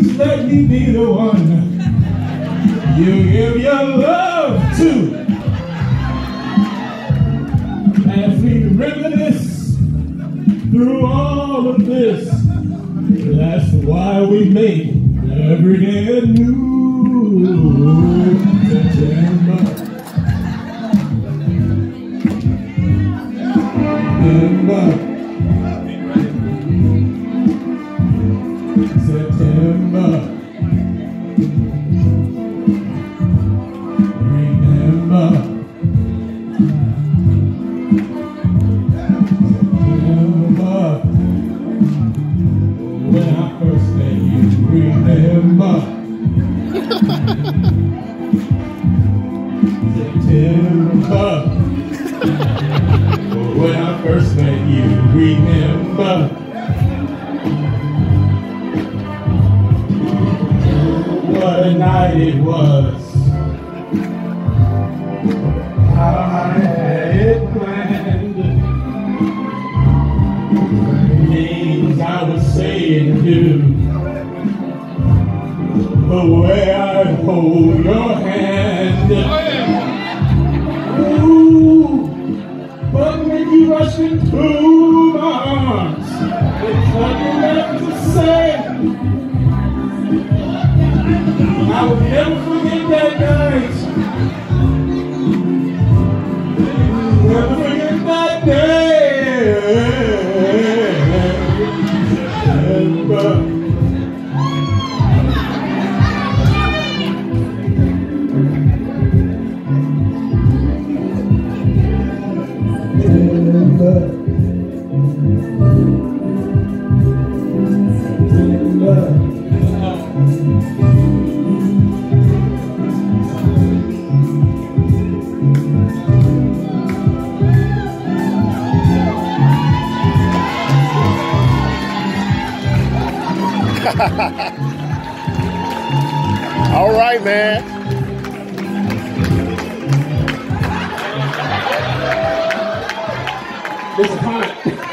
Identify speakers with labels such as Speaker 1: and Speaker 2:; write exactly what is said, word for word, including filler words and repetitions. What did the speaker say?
Speaker 1: Please let me be the one you give your love to. As we reminisce through all of this, that's why we make every day a new September. September. September. Remember. When I first met you, remember. September. When I first met you, remember. What a night it was. How I had it planned. Things I would say and do, the way I'd hold your hand. Ooh, but when you rushed into my arms, there's nothing left to say. I will never forget that night. Never forget that day.
Speaker 2: All right, man.
Speaker 1: It's hot.